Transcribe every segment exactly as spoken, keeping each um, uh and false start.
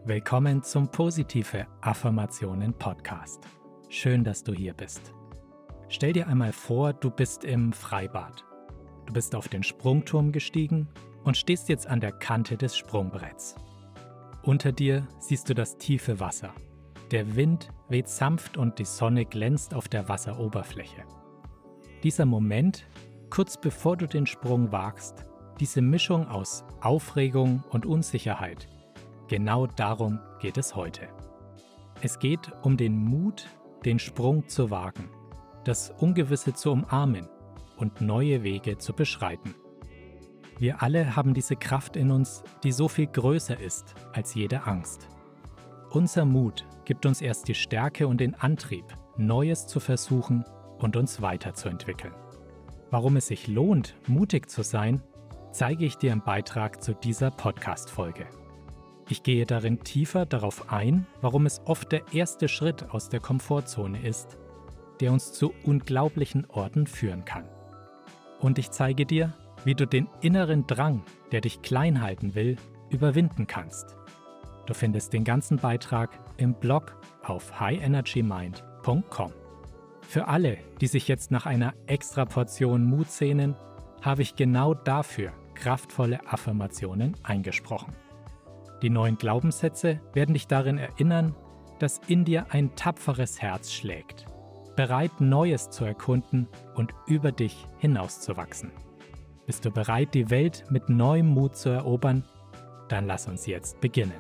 Willkommen zum Positive Affirmationen Podcast. Schön, dass du hier bist. Stell dir einmal vor, du bist im Freibad. Du bist auf den Sprungturm gestiegen und stehst jetzt an der Kante des Sprungbretts. Unter dir siehst du das tiefe Wasser. Der Wind weht sanft und die Sonne glänzt auf der Wasseroberfläche. Dieser Moment, kurz bevor du den Sprung wagst, diese Mischung aus Aufregung und Unsicherheit, genau darum geht es heute. Es geht um den Mut, den Sprung zu wagen, das Ungewisse zu umarmen und neue Wege zu beschreiten. Wir alle haben diese Kraft in uns, die so viel größer ist als jede Angst. Unser Mut gibt uns erst die Stärke und den Antrieb, Neues zu versuchen und uns weiterzuentwickeln. Warum es sich lohnt, mutig zu sein, zeige ich dir im Beitrag zu dieser Podcast-Folge. Ich gehe darin tiefer darauf ein, warum es oft der erste Schritt aus der Komfortzone ist, der uns zu unglaublichen Orten führen kann. Und ich zeige dir, wie du den inneren Drang, der dich klein halten will, überwinden kannst. Du findest den ganzen Beitrag im Blog auf high energy mind punkt com. Für alle, die sich jetzt nach einer extra Portion Mut sehnen, habe ich genau dafür kraftvolle Affirmationen eingesprochen. Die neuen Glaubenssätze werden dich darin erinnern, dass in dir ein tapferes Herz schlägt, bereit, Neues zu erkunden und über dich hinauszuwachsen. Bist du bereit, die Welt mit neuem Mut zu erobern? Dann lass uns jetzt beginnen.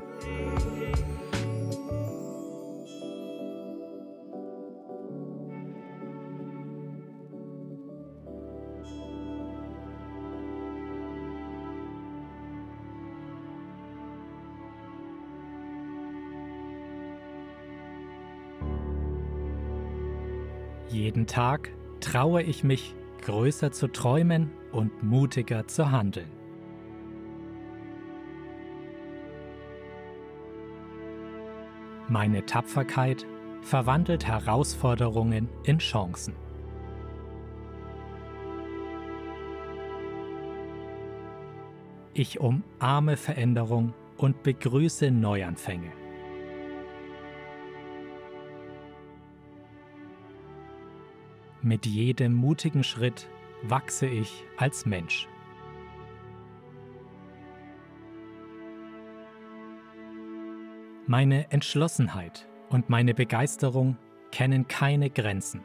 Jeden Tag traue ich mich, größer zu träumen und mutiger zu handeln. Meine Tapferkeit verwandelt Herausforderungen in Chancen. Ich umarme Veränderung und begrüße Neuanfänge. Mit jedem mutigen Schritt wachse ich als Mensch. Meine Entschlossenheit und meine Begeisterung kennen keine Grenzen.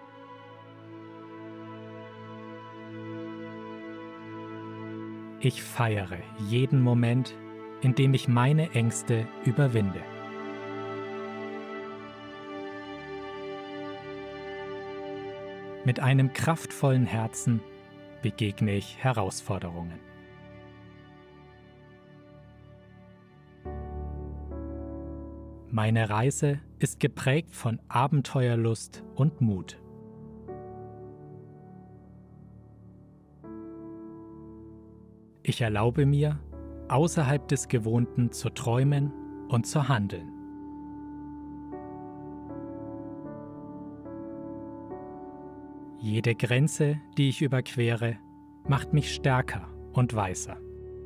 Ich feiere jeden Moment, in dem ich meine Ängste überwinde. Mit einem kraftvollen Herzen begegne ich Herausforderungen. Meine Reise ist geprägt von Abenteuerlust und Mut. Ich erlaube mir, außerhalb des Gewohnten zu träumen und zu handeln. Jede Grenze, die ich überquere, macht mich stärker und weiser.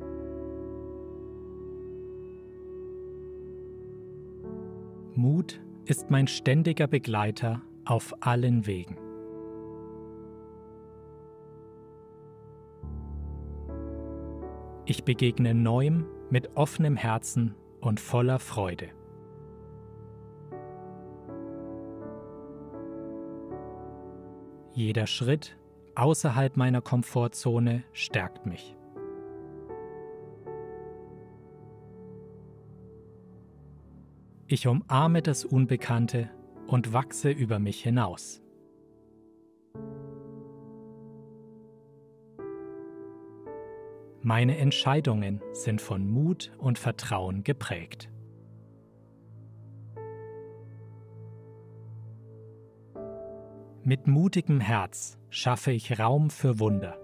Mut ist mein ständiger Begleiter auf allen Wegen. Ich begegne Neuem mit offenem Herzen und voller Freude. Jeder Schritt außerhalb meiner Komfortzone stärkt mich. Ich umarme das Unbekannte und wachse über mich hinaus. Meine Entscheidungen sind von Mut und Vertrauen geprägt. Mit mutigem Herz schaffe ich Raum für Wunder.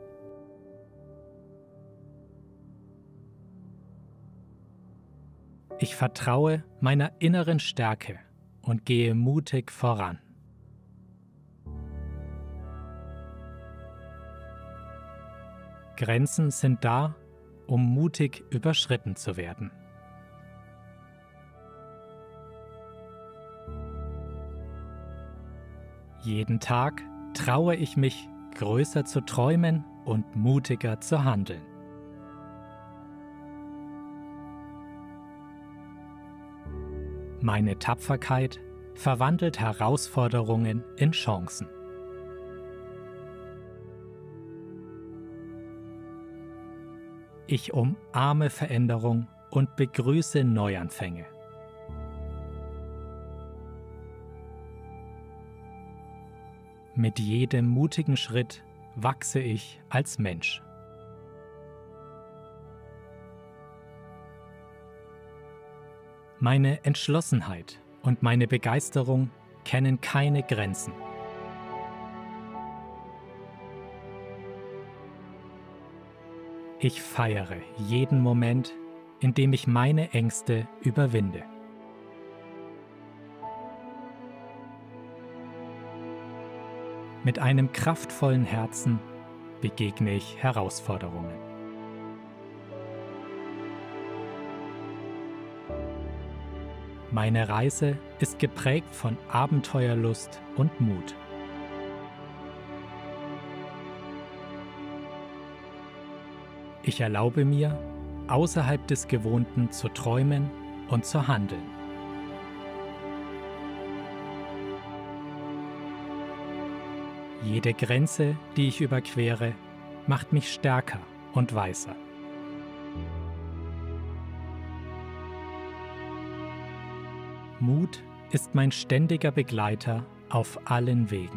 Ich vertraue meiner inneren Stärke und gehe mutig voran. Grenzen sind da, um mutig überschritten zu werden. Jeden Tag traue ich mich, größer zu träumen und mutiger zu handeln. Meine Tapferkeit verwandelt Herausforderungen in Chancen. Ich umarme Veränderung und begrüße Neuanfänge. Mit jedem mutigen Schritt wachse ich als Mensch. Meine Entschlossenheit und meine Begeisterung kennen keine Grenzen. Ich feiere jeden Moment, in dem ich meine Ängste überwinde. Mit einem kraftvollen Herzen begegne ich Herausforderungen. Meine Reise ist geprägt von Abenteuerlust und Mut. Ich erlaube mir, außerhalb des Gewohnten zu träumen und zu handeln. Jede Grenze, die ich überquere, macht mich stärker und weiser. Mut ist mein ständiger Begleiter auf allen Wegen.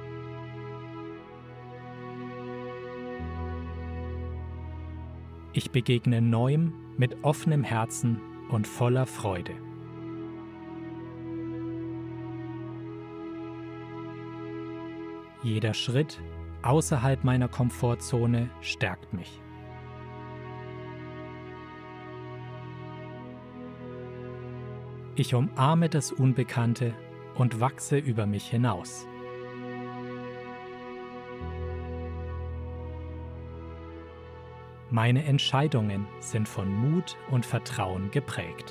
Ich begegne Neuem mit offenem Herzen und voller Freude. Jeder Schritt außerhalb meiner Komfortzone stärkt mich. Ich umarme das Unbekannte und wachse über mich hinaus. Meine Entscheidungen sind von Mut und Vertrauen geprägt.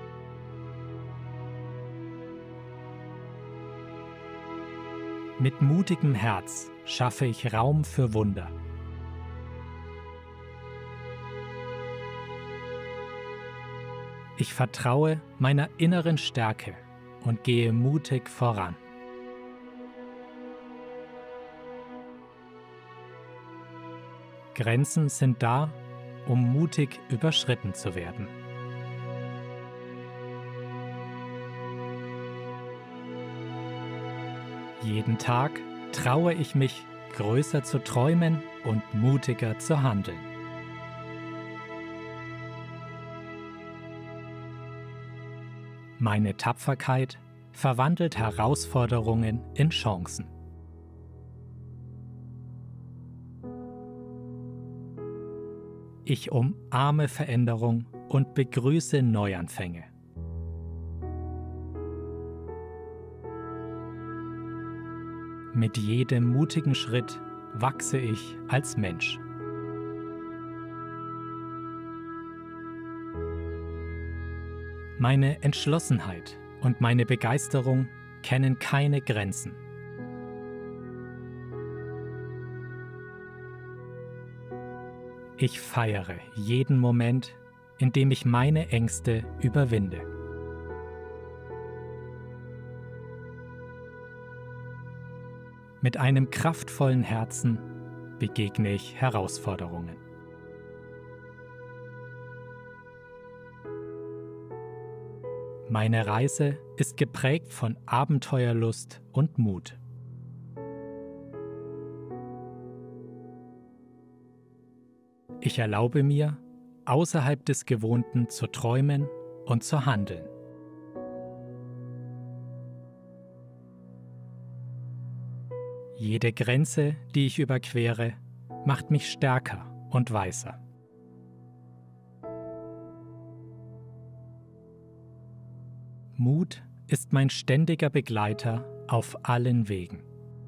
Mit mutigem Herz schaffe ich Raum für Wunder. Ich vertraue meiner inneren Stärke und gehe mutig voran. Grenzen sind da, um mutig überschritten zu werden. Jeden Tag traue ich mich, größer zu träumen und mutiger zu handeln. Meine Tapferkeit verwandelt Herausforderungen in Chancen. Ich umarme Veränderung und begrüße Neuanfänge. Mit jedem mutigen Schritt wachse ich als Mensch. Meine Entschlossenheit und meine Begeisterung kennen keine Grenzen. Ich feiere jeden Moment, in dem ich meine Ängste überwinde. Mit einem kraftvollen Herzen begegne ich Herausforderungen. Meine Reise ist geprägt von Abenteuerlust und Mut. Ich erlaube mir, außerhalb des Gewohnten zu träumen und zu handeln. Jede Grenze, die ich überquere, macht mich stärker und weiser. Mut ist mein ständiger Begleiter auf allen Wegen.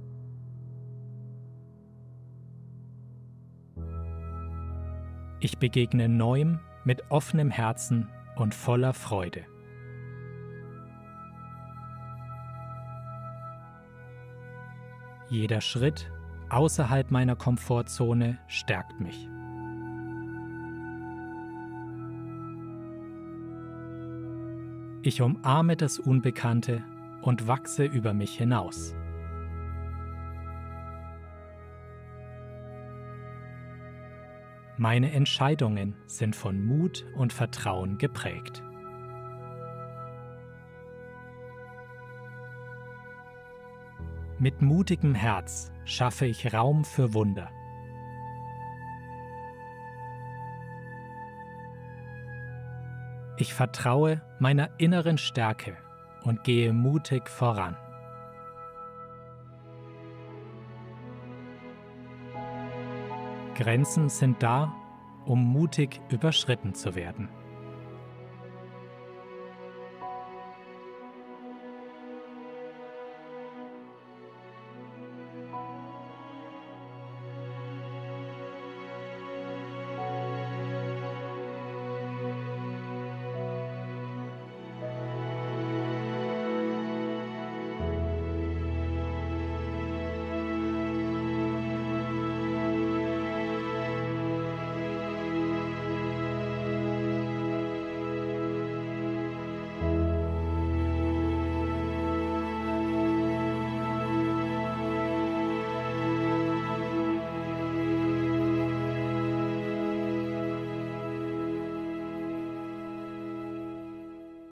Ich begegne Neuem mit offenem Herzen und voller Freude. Jeder Schritt außerhalb meiner Komfortzone stärkt mich. Ich umarme das Unbekannte und wachse über mich hinaus. Meine Entscheidungen sind von Mut und Vertrauen geprägt. Mit mutigem Herz schaffe ich Raum für Wunder. Ich vertraue meiner inneren Stärke und gehe mutig voran. Grenzen sind da, um mutig überschritten zu werden.